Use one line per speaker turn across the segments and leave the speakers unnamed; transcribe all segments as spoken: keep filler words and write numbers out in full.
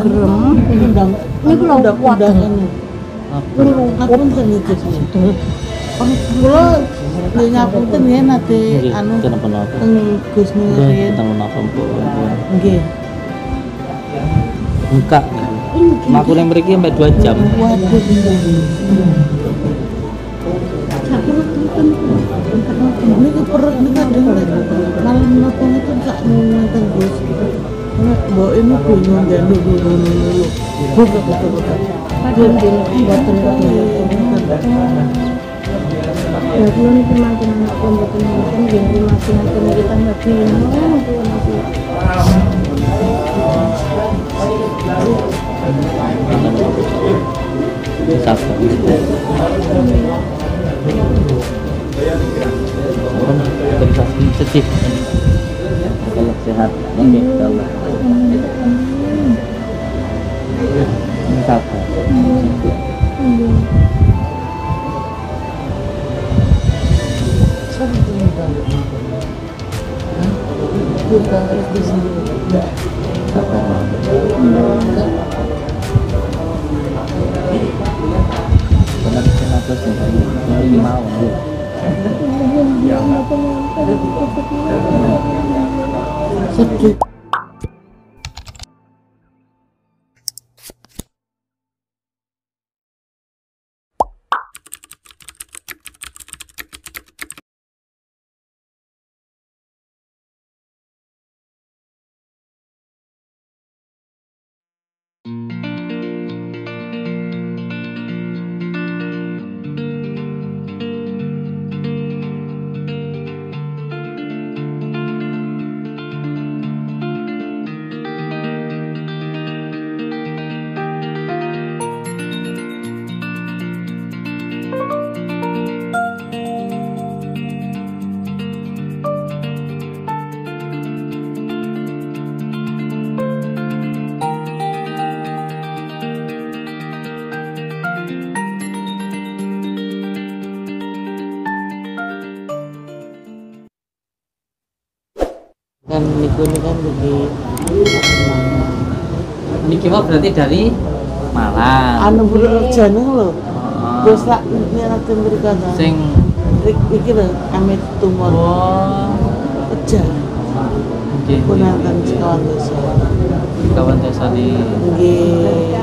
gerem.
Undang.
Niku lho
Undangan. Ngapunten iki. Kula ngapunten ya nate anu
kenapa-napa.
teng Gus Nurin.
Tentang napa pun.
Nggih.
Buka. Aku yang mriki sampai dua jam.
Waduh. Ini perut ini kadang malam nonton itu gak nonton Gus. Mbak ini bingung dan dulu dulu. Buka buka buka.
Padahal dene mboten kok. Ya kula niki mangken anak kula mboten mboten nggih terima kasih ngaten kita nggak bingung kula niki.
Sabar. Orang organisasi sedih. Allah sehat, amin ya Allah. Sabar.
Kita harus di sini.
Sabar. Benar kenapa sih? Ini mau.
Sedih. Kan niku ini kan begini.
Niki mah berarti dari Malang.
Anu Purwodadi lho. Terus lak nyerate mriko ta.
Sing
iki lho kami tumor.
oh
Kejar.
nggih.
Punanten sekawan desa.
Kawan desa di
Nggih.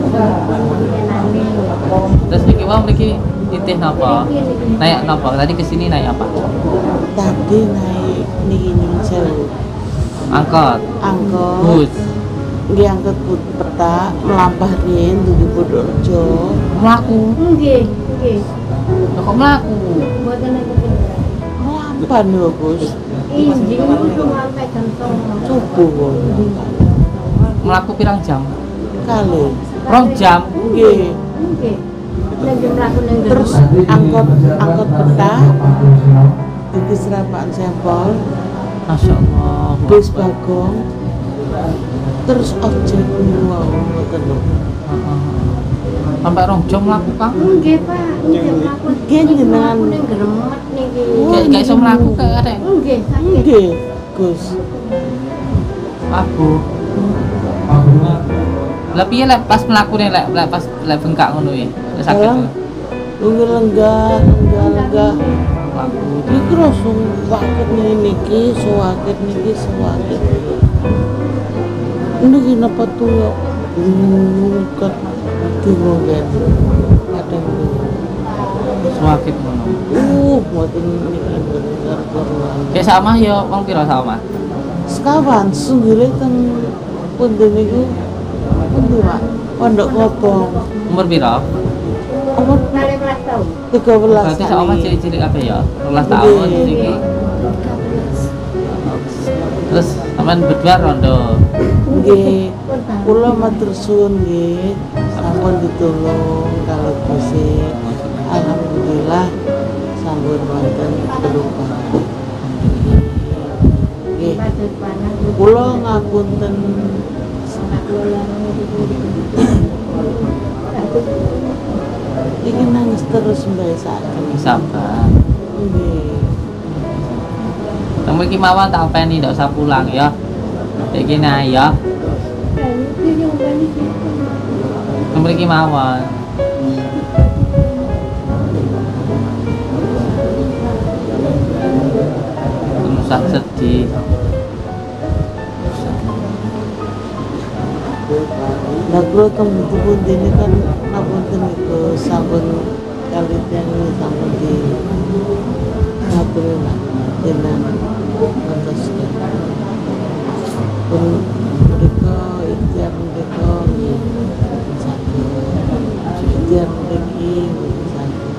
terus niki mah niki titih napa? Naik napa? Tadi kesini naik apa?
Tadi naik niki sewu.
Angkot.
Angkot.
Bus.
Nggih angkot peta melampah riyen dugi Purworejo.
Mlaku.
Nggih, nggih.
Kok mlaku?
Mboten aku pindah.
Melampan lho, Gus.
Injing niku cuma pegang songo.
Subuh kok.
Mlaku pirang jam?
Kali.
Rong jam.
Nggih.
Nggih. Nek mlaku ning
Terus angkot angkot peta iki serapan sampel,
Masya Allah.
bus bagong, terus ojek wow ngoten lho.
Sampai rong jam mlaku Kang.
Nggih, Pak. Nggih, mlaku.
Nggih, jenengan.
Mlaku ning Gremet niki.
Kayak kayak iso mlaku kayak arek.
Nggih, sakit.
Nggih, Gus.
Aku. Lah piye lek pas mlakune lek lek pas lek bengkak ngono iki. Lek sakit.
Dalam Nunggu lenggah, lenggah, lenggah.
Mlaku.
Iki langsung wakit niki, sewakit niki, sewakit. Niki napa tuh ya? Ngungket bingung kan. Kadang
Sewakit ngono.
uh, mboten niki bener keruan.
Kayak sama ya wong pira sama?
Sekawan sunggile teng pundi niku. Pundi, Pak? Pondok Kobong.
Umur pira?
Umur
Nare belas tahun.
tiga belas.
Berarti sama cilik-cilik kabeh ya. dua belas tahun
Nggih.
iki. Terus sampean berdua rondo.
Nggih. Kula matur suwun nggih. Sampun ditulung kalau Gusti. Alhamdulillah sampun wonten perubahan. Nggih.
Padut panas.
Kula ngapunten iki nangis terus mbak saken.
Sabar.
Nggih.
Kamu iki mawon tak openi ndak usah pulang ya. Iki nah ya.
Dia yang balik itu.
Mriki mawon. Sak sedih.
Nah, kalau kamu tuh ini kan ngapunten itu sampun kali yang ini sampun di ngatur lah dengan mentaskan. Pun mereka ikhtiar mereka sakit, ikhtiar mereka sakit.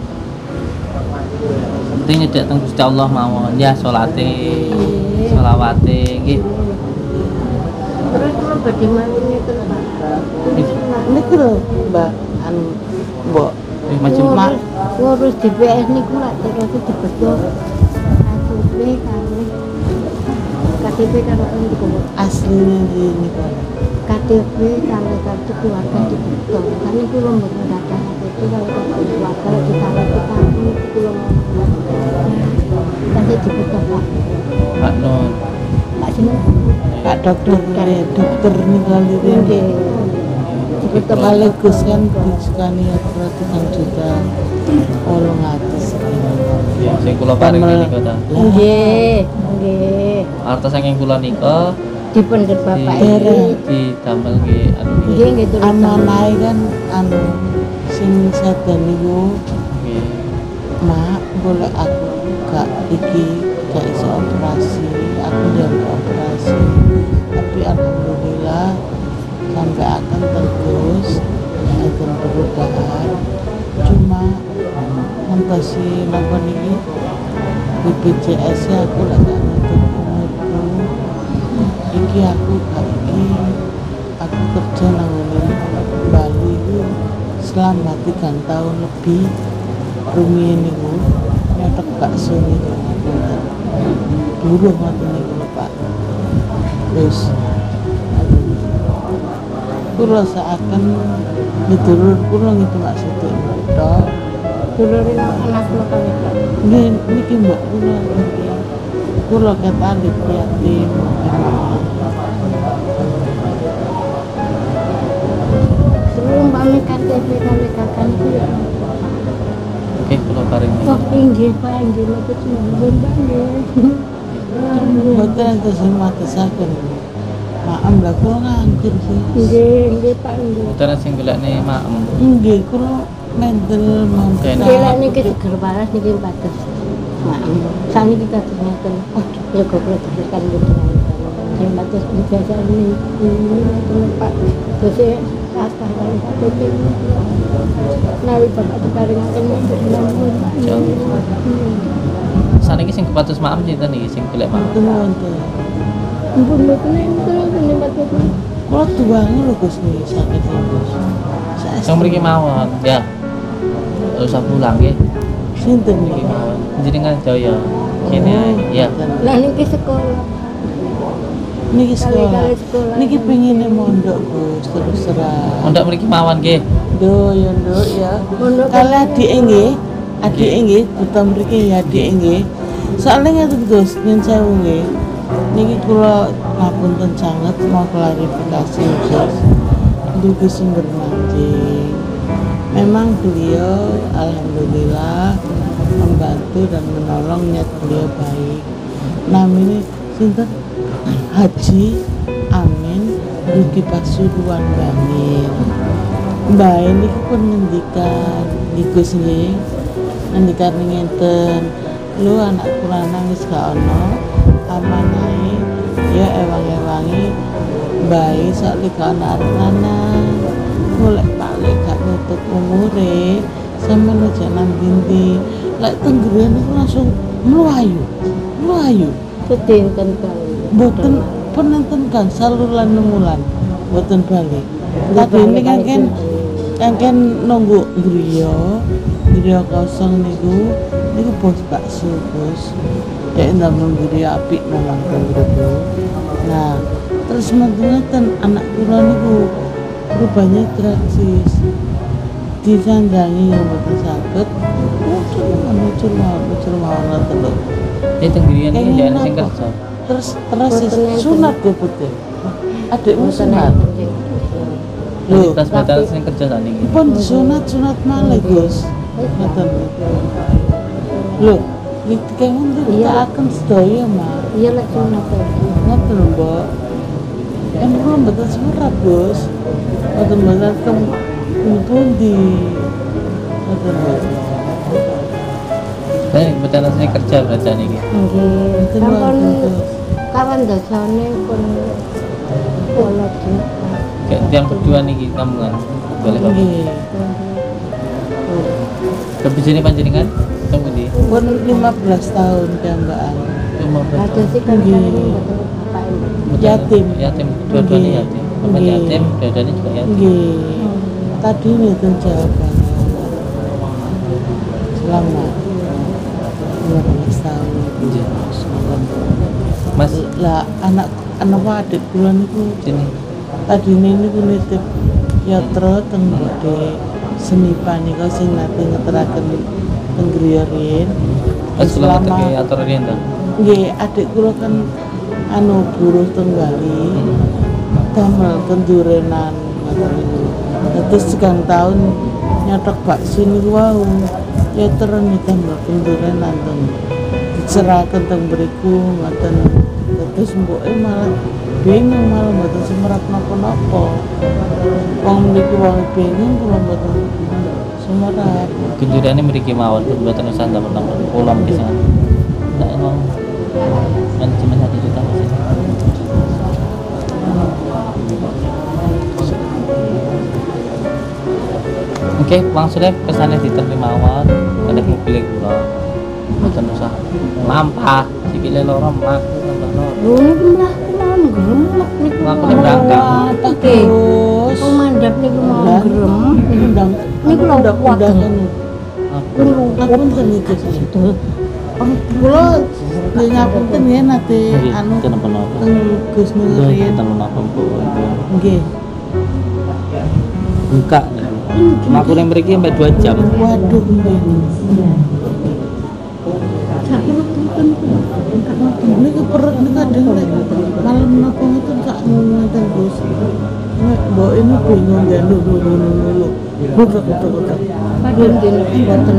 Penting nyedek teng Gusti Allah mawon ya salate, selawate nggih.
Terus kalau bagaimana itu Pak?
Ini kira mbak anu mbok
Eh, macam
mak
Ngurus D P S niku lak terus dibetul K T P kali K T P karo niku
aslinya di ini kan.
K T P kali kartu keluarga dibetul. Kan niku lho mboten ada K T P kalau kartu keluarga ditaruh kita niku lho. Kasih dibetul Pak.
Pak Nun.
Pak sinten?
Pak dokter eh, dokter nih kali ini
Nggih. Dibetul
sekaligus kan disukani ratusan juta olong atas
Ya, sing kula paring nika ta.
Nggih, nggih.
Arta saking kula nika
Dipendhet Bapak
di
iki.
didamel nggih anu nggih.
Nggih, nggih terus.
amanai kan anu sing sadar niku
Nggih.
mak boleh aku gak iki gak iso operasi aku dari operasi tapi alhamdulillah sampai akan terus akan perubahan cuma mentasi napa niki B P J S -nya aku lagi gak nutup umurku iki aku gak iki aku kerja nang Bali itu selama tiga tahun lebih rumiyin niku nyotok bakso niku dulu ngoten niku lho Pak terus kula seakan ditulur kula ngitu maksudnya tok
Dulurin anak kula kan Pak.
nggih niki mbok kula kula ketalit yatim
Sebelum kami K T P kami kakak itu ya.
Oke, kula paring.
Oh inggih Pak, inggih niku nuwun banget.
mboten enten sing matesaken maem lah kula nganggur sih
Nggih, nggih Pak, nggih.
Mboten sing golekne maem.
nggih kula mendel mantap
Nggih lek niki seger waras niki bagus. Maem. Sami kita ternyata. Oh, ya kok kula teruskan mboten. Sing bagus biasa ini ini Pak. Terus apa kali K T P. Nawi Bapak diparingaken nuwun.
Insyaallah. Saniki sing kepatus maem sinten iki sing golek maem?
mboten wonten
Ampun mboten terus ini bagus.
kula tuwange lho Gus niki sakit Gus
Sing mriki mawon, ya. Ora usah pulang nggih.
sinten
Mriki
niki
mawon. Jenengan Jaya. Kene ae, ya.
Lah niki sekolah.
niki sekolah
Kali-kali sekolah.
niki pengine mondok Gus terus terang
Mondok mriki mawon nggih.
do ya nduk ya
Mondok
kalau adik nggih adik nggih buta mriki ya adik nggih soalnya ngaten Gus nyun sewu nggih niki kula ngapunten sanget mau klarifikasi Gus dugi sumber mancing memang beliau alhamdulillah membantu dan menolong niat beliau baik namanya sinten Haji Amin Dugi Pasuruan Bangil Mbak ini pun ngendikan di Gus nggih ngendikan ngenten lu anak kula nangis gak ono amanahe ya ewang-ewangi bayi sok gak ono arep lanang golek balik gak nutup umure sampe aja nang ndi lek tenggeren iku langsung mlayu mlayu
sedih kan kali.
boten penonton gangsal lan nemulan boten balik tadi ini kan kan kan kan nunggu griya griya kosong niku niku bos bakso bos ya ndamel griya apik nang kanggo nah terus menggunakan anak kula niku rupanya traksis disandangi yang boten saged muncul muncul muncul mawon terus
Eh tenggirian iki
Kayaknya
jane sing
kenapa?
kerja.
terus terus
Boten enten.
sunat ya betul adikmu
Boten
sunat
enten.
batas-batas sing kerja saat ini.
Pun sunat-sunat malah Gus. Ngoten. Lho, iki kemon kita akan sedaya mah.
Iya lek sunat tadi.
Ngoten lho, Mbak. Kan kula mboten surat, Gus. Mboten mboten kem pundi. Ngoten lho.
Baik, batas sing kerja berarti niki.
Nggih.
Ngoten
Sampun
lho.
kawan dasane pun pola kita.
Kayak yang berdua niki kamungan. Boleh Pak.
Nggih.
Kebijane panjenengan teng pundi?
Pun lima belas tahun piyambakan.
Cuma
Ada sih kan
Nggih.
kami mboten bapak ibu.
Yatim.
Yatim, dua-duanya
Nggih.
yatim. Bapak
Nggih.
yatim, dua-duanya juga yatim.
Nggih. Tadi niku jawabannya. Selamat. lima belas tahun.
Nggih. Mas,
Lah anak anak adik kula niku
sini.
tadi niku nitip yatra teng Bode Senipan niku sing nate ngeteraken teng griya riyin.
Pas kula ngerti atur riyen to.
Nggih, adik kula kan anu buruh teng Bali. Damel kendurenan ngoten niku. Terus segang tahun nyotok bakso niku wau. Ya terus damel kendurenan teng dicerahken teng mriku ngoten. Terus mboke malah bingung malah mboten semerap napa-napa. Wong niki wong bingung kula mboten semerap.
Kunjurane mriki mawon mboten usah nambah-nambah. Kula pisan. Ndak emang manajemen satu juta masih. Oke, Bang Sulep kesane diterima mawon. Ada mobil kula. Mboten usah lampah, sikile loro mlaku tambah loro.
Lho niku mlaku mawon gremek niku.
Mlaku ning belakang.
Apa
Oke.
terus?
Wong mandhap niku mau
Lah,
grem.
undang
Niku lho
undang
kuat.
undangan. Ngapunten iki.
Betul.
Kula nggih ngapunten ya nate
Nggih,
anu
kenapa-napa.
teng Gus Nurian.
Kita menapa Bu.
Nggih.
Buka niku. Mlaku ning mriki sampai dua jam.
Waduh nggih.
Sak ngoten niku.
Niku perut niku kadang nek malam napa ngoten kak ngoten Gus. Nek mbok ini bingung ya lho lho lho lho lho. Budak budak budak.
Padahal nggih mboten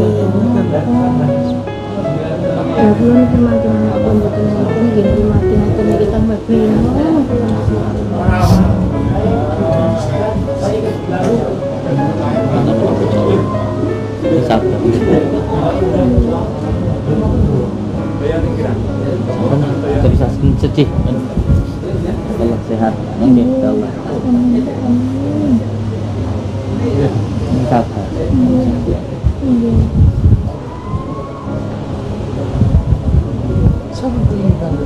ya kula niku mantun apa mboten ngoten nggih mati ngoten iki tambah bingung.
Sabar. Dari saking sedih. Allah sehat. Amin ya Allah. Sabar.
Sama tinggal.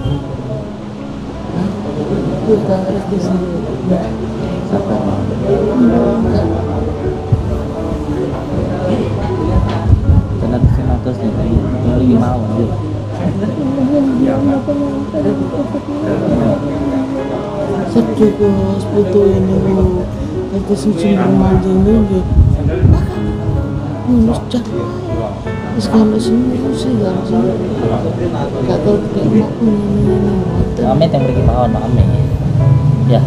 Kita harus di sini.
Sabar. Karena di sini atas nih, lagi mau nih.
Sedih Gus, putu ini lu. Itu sing manjing nggih. Nus cak. Wis kalau semua sih ya. Gak tau kayak mau ini.
Amin yang pergi mau, amin. Ya.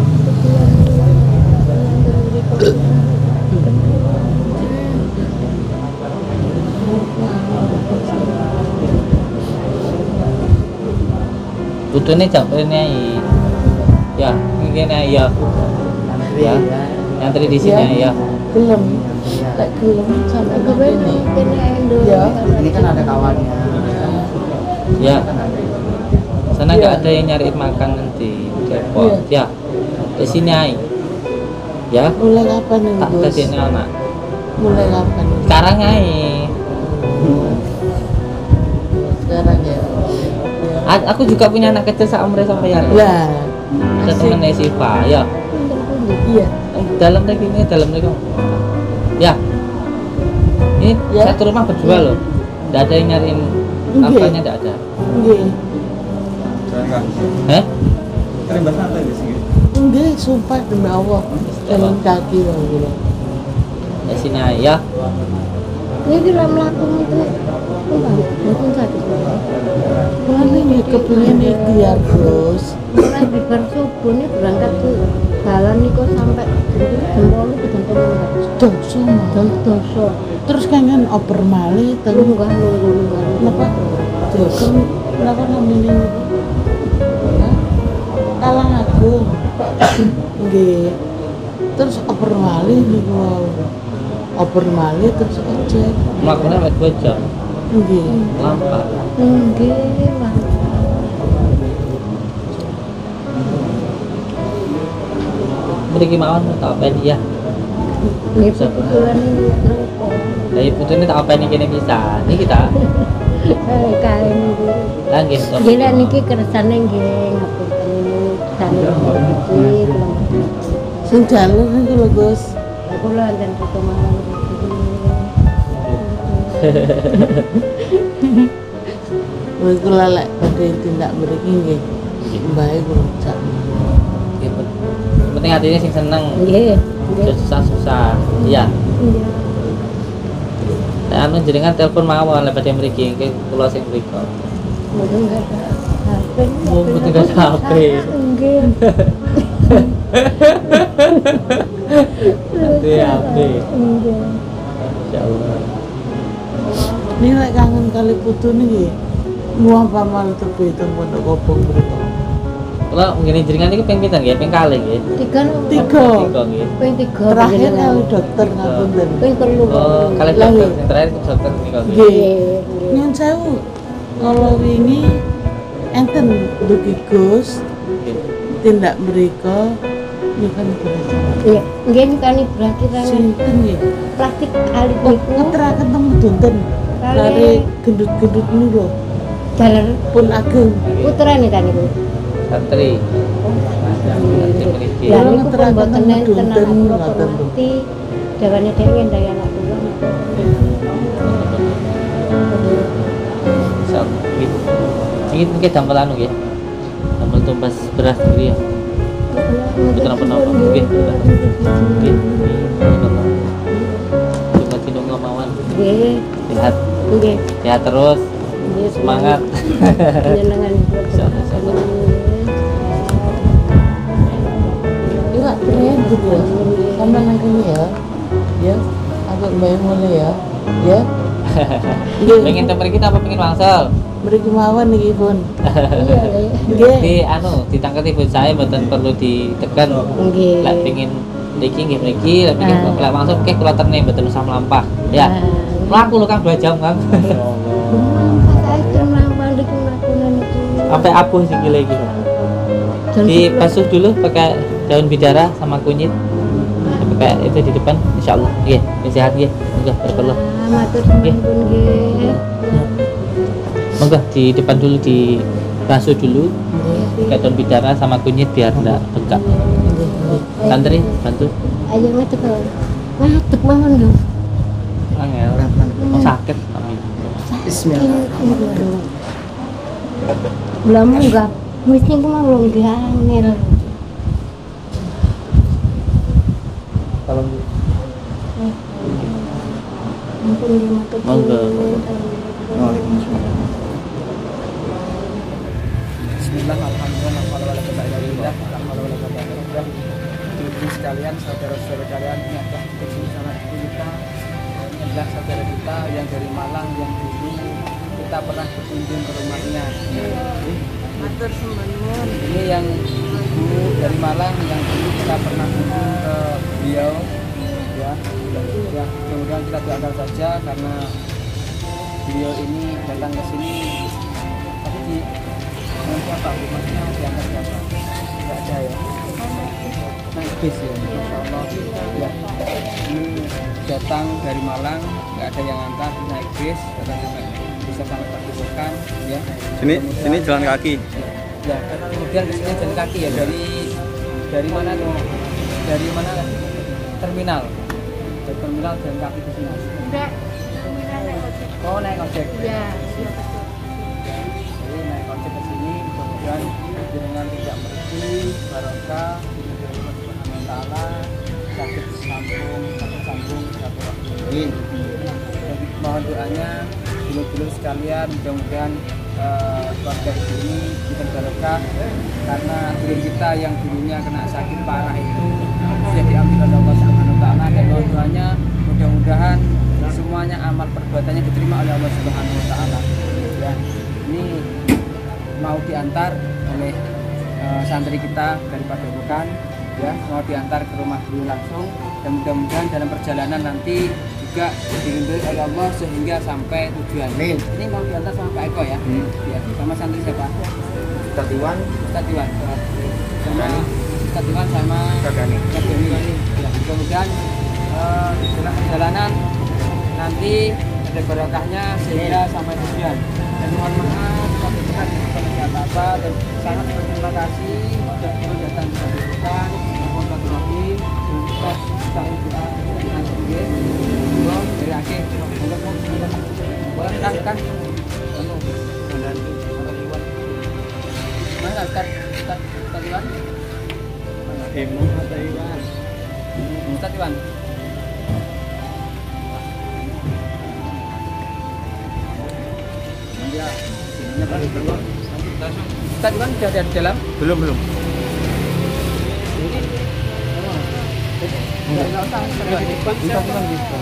Putune capek nih. Ya, mungkin ya. Ya. Nyantri di sini ya.
Gelem. Tak gelem sampai ke
Kene
sini.
kene endo.
Ya.
Ini kan ada kawannya.
Ya. Sana nggak ada yang nyariin makan nanti. Depot. Ya. Di sini ay. Ya.
Mulai kapan nih
Tak
Gus?
kasih anak.
Mulai kapan nih?
Sekarang ay.
Sekarang ya.
A- Aku juga punya anak kecil sama mereka sama ya.
Lah.
Ada temennya Siva. Ya.
Iya.
Dalam lagi ini dalam lagi. Ya. Ini
Ya.
satu rumah berdua loh. Tidak ada yang nyariin
Nggih.
apanya, tidak ada.
Nggih.
Heh?
Nggih, sumpah demi Allah. Jalan kaki bang gila.
Di sini ay, ya.
Niki lek mlaku niku mboten sakit.
Kula ini kepingin ikhtiar Gus.
Mulai bibar subuh nih berangkat ke jalan niku sampai jam
dosa mah.
dosa.
Terus kangen oper malih terus
Lunggah nunggu lunggah.
napa? Dosa napa namanya niku? Hah? Kalang Agung. Nggih. Terus oper malih niku wau. Oper malih terus ojek.
Melakukannya sampai dua jam.
Nggih.
Lampak.
Nggih, mantap.
Mriki mawon tak openi ya.
Nggih, pukulan ini rokok.
Lah ibu ini tak openi kene bisa. Niki ta.
Eh, kali niki.
Lah nggih to.
Gila niki kersane nggih ngapunten ini sane iki belum.
Sing jalur niku lho, Gus.
Kula enten foto mawon iki.
Wis kula lek badhe tindak mriki nggih. Mbae kula cak.
Nggih, Pun. Penting hatinya sing seneng.
Nggih, nggih.
Susah-susah. Iya.
Iya.
Nah, anu jenengan telepon mawon lek badhe mriki nggih kula sing mriko.
Mboten enggak ada H P.
Oh, mboten enggak ada H P.
Nggih.
Nanti H P.
Nggih.
Insyaallah.
Ini lek kangen kali putu niki. Nuwun pamal tepi teng pondok Kobong mriko.
Kula ngene jenengan niku ping pinten nggih? Ping kalih nggih.
Tiga no.
Tiga.
Tiga nggih.
Ping tiga.
Terakhir
panjenengan.
kali dokter ngapunten.
Ping telu.
Oh, kalih
Lah,
dokter
nggih.
sing terakhir dokter niku nggih.
Nggih.
Nggih.
Nyun sewu. Kalau wingi enten dugi Gus
Nggih.
tindak mriko nyukan berasa.
Iya, nggih nikani berarti kan
Sinten nggih?
praktik kali
Oh,
niku
ngeteraken teng Dunten.
Kali-
Lari gendut-gendut niku lho.
jalan
Pun ageng.
putrane kan niku.
Santri. Santri mriki.
Lah
Kula
niku pun
ngeteraken
mboten
teng
enten
Dunten
anak kula
ngoten lho.
mati. Dawane dhewe ngendhay anak kula.
Insyaallah. Nggih. Iki mungkin damel anu nggih. Damel tumbas beras nggih ya. Betul apa-apa. Nggih. Nggih. Insyaallah. Cuma tinungga mawon.
Nggih,
Sehat.
nggih.
Sehat terus.
Nggih,
Semangat.
Panjenengan
Iya, keren gitu ya. Sama nang kene ya. Ya, agak bayang mulai ya. Ya.
Pengen temper kita apa pengen wangsal?
Mriki mawon niki pun.
Iya, nggih.
Nggih.
Di anu ditangketi ibu saya mboten perlu ditekan.
Nggih.
Lek pengen mriki nggih mriki, lek pengen
Ah.
lek wangsal nggih kula terne mboten usah melampah. Ya. Mlaku lho Kang dua jam Kang.
Pas ae mlampah niku mlakune niku.
Sampai abuh sikile iki. Dibasuh dulu pakai daun bidara sama kunyit. Pakai itu di depan insyaallah. Nggih, sehat nggih. Monggo berkelih.
Ah, matur nuwun pun nggih.
Monggo di depan dulu dibasuh dulu pakai daun bidara sama kunyit biar enggak bengkak. Santri bantu.
Ayo ngadeg. Ngadeg mawon lho.
Angel. Oh, sakit tapi.
Bismillah. Lah munggah. Wis niku mau nggih angel.
Kalau
Ampun nggih matur
Monggo.
nuwun.
Bismillah, alhamdulillah, wala wala quwwata illa billah, la haula wala quwwata illa billah. Ibu sekalian, saudara-saudara kalian, ini adalah kondisi sangat ibu kita. Ini adalah saudara kita yang dari Malang yang dulu kita pernah berkunjung ke rumahnya.
Matur nuwun.
Ini yang ibu dari Malang yang dulu kita pernah kunjung ke beliau, ya. Ya, mudah-mudahan kita doakan saja karena beliau ini datang ke sini. Tapi di nanti apa rumahnya diantar siapa? Tidak ada ya. Naik bis ya, Masya Allah. Ya, ini datang dari Malang, nggak ada yang antar, naik bis, datang sampai bisa sampai Padepokan, ya.
Sini,
Kemudian-
sini jalan kaki.
Ya, kemudian ke sini jalan kaki ya dari dari mana tuh? Dari mana? Terminal. Dari terminal jalan kaki ke sini.
Enggak. Naik ojek.
Oh, naik ojek.
Ya,
Jadi naik ojek ke sini, kemudian dengan tidak mergi, barokah, diberi rahmat Subhanahu wa taala, sakit sambung, sakit sambung, satu Amin. Jadi mohon doanya dulur-dulur sekalian, mudah-mudahan eh, keluarga ibu ini kita barokah karena dulur kita yang dulunya kena sakit parah itu sudah diambil oleh Allah Subhanahu wa taala dan mohon doanya diantar oleh uh, santri kita dari Padepokan, ya, mau diantar ke rumah beliau langsung, dan mudah-mudahan dalam perjalanan nanti juga dirindui oleh Allah sehingga sampai tujuan. Amin. Ini mau diantar sama Pak Eko ya, hmm. ya, sama santri siapa? Ustadz Iwan, Ustadz Iwan, sama Ustadz Iwan sama Ustadz Dani. Ya, mudah-mudahan uh, dalam perjalanan nanti ada barokahnya sehingga sampai tujuan. Dan mohon maaf kalau kita tidak apa-apa, dan sangat berterima kasih sudah mau datang ke Padepokan, mohon Rahim, untuk sang doa dengan sendiri. Monggo dari akhir, monggo monggo. Boleh kan kan? Monggo. Dan mana Ustaz Ustaz Ustaz Iwan? Emu Ustaz Iwan. Ustaz Iwan. Ya, sininya baru keluar. Ustaz Iwan sudah ada di dalam? Belum, belum. Ini enggak usah, bisa kan bisa.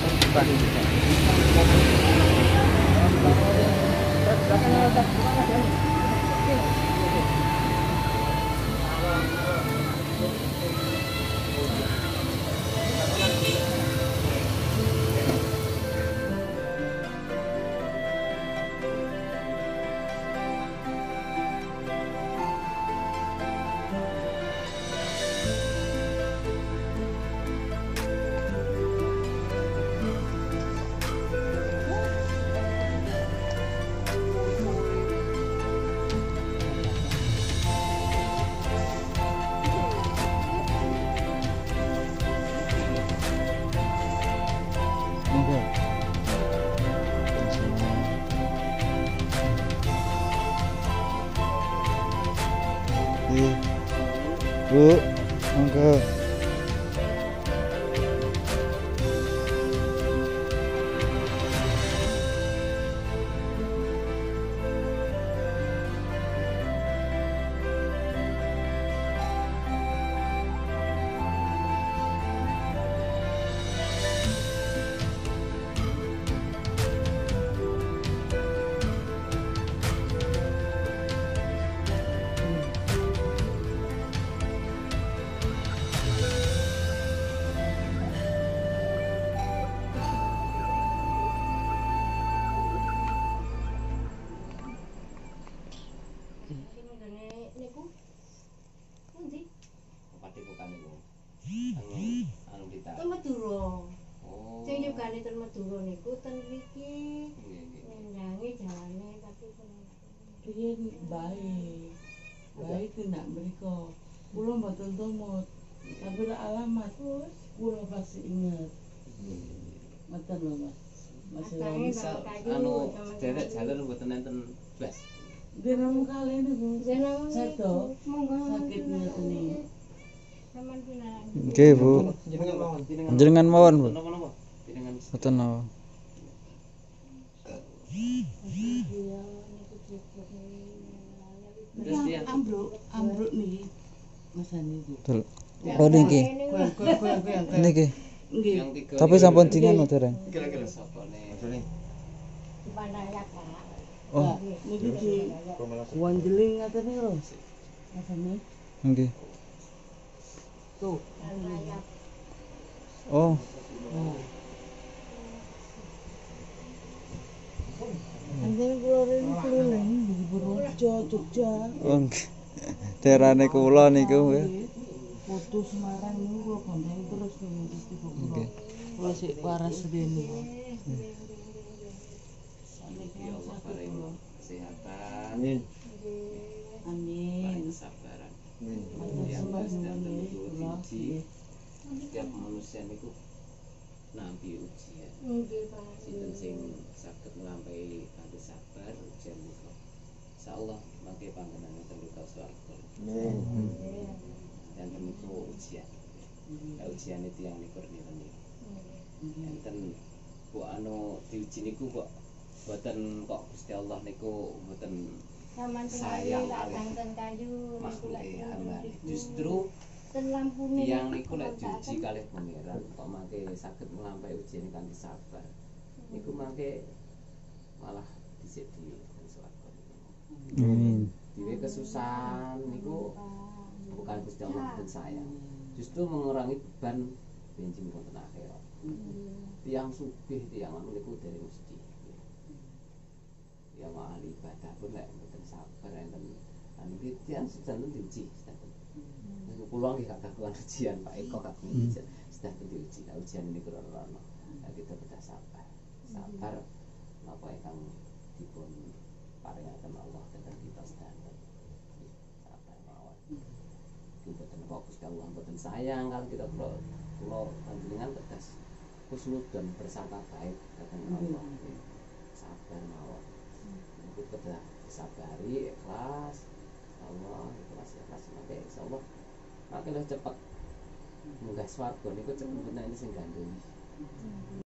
Bu, monggo.
Padepokan niku. Anu kita.
Ten Madura.
Oh.
Sing yogane ten Madura niku ten mriki.
Nggih, nggih.
Nyendangi jalane tapi
Riyen baik. Baik ku nak mriko. Kula mboten tumut. Tapi lek alamat kula pasti inget. Mboten lho, Mas. Mas
Misal anu derek jalan mboten enten blas.
Dinam kali niku.
jeneng
Sedo.
monggo
Sakit ngene.
sampean pinarak.
Nggih, Bu.
Jenengan mawon, jenengan.
Jenengan mawon, Bu.
Napa-napa? Jenengan.
Mboten napa.
Terus dia
Ambruk, ambruk niki. Mas niku.
Betul. Oh niki.
Goyang-goyang.
Niki.
Nggih.
yang tiga.
Tapi sampun dingan dereng.
Kira-kira sapa nih?
Pandayak, Pak.
Oh,
Niki di Wanjeling ngaten niku lho. Masane.
nggih.
Tuh.
Pandayak.
Oh,
Anjene kula rene keliling di Purworejo, Jogja.
oh nggih. Daerahne kula niku nggih.
Foto Semarang niku kula gondeng terus niku kula.
Nggih.
Kula sik waras rene.
Ya Allah paring kesehatan. Amin.
Amin.
Paring kesabaran. Yang sedang menuju uji. Setiap manusia niku nampi ujian.
Nggih, Pak.
Sinten sing saged nglampahi kanthi sabar ujian niku. Insyaallah mangke panggonane tembika swarga. Amin. Dan tembika ujian. Ya ujian itu yang nikur niku. Enten bu anu diuji niku kok boten kok Gusti Allah niku boten
Saman
sayang
tak
kalih
ten kayu
makhluk hamba. Justru
ten lampune
yang niku lek diuji kalih pangeran kok mangke saged nglampahi ujian kanthi sabar. Niku mangke malah dhisik di swarga.
Amin.
Diwe kesusahan niku bukan Gusti Allah dan saya. Justru mengurangi beban benjing wonten akhirat. Tiang sugih tiang anu niku dari mesti. Ya ahli ibadah pun lek mboten sabar enten anu iki tiang sedanten diuji sedanten. Niku kula nggih gak kakuan ujian Pak Eko kakuan ujian. Sedanten diuji. Nah, ujian niku ora ono. Nah, kita bedah sabar. Sabar napa ingkang dipun paringaken Allah dhateng kita sedanten. Sabar mawon. Mboten fokus kalau mboten sayang kalau kita kula kula panjenengan tegas husnul dan bersangka baik dhateng Allah. Sabar mawon. Niku kedah sabari ikhlas. Allah ikhlas ikhlas maka insyaallah makin cepat munggah swarga niku cepet bener sing gandul.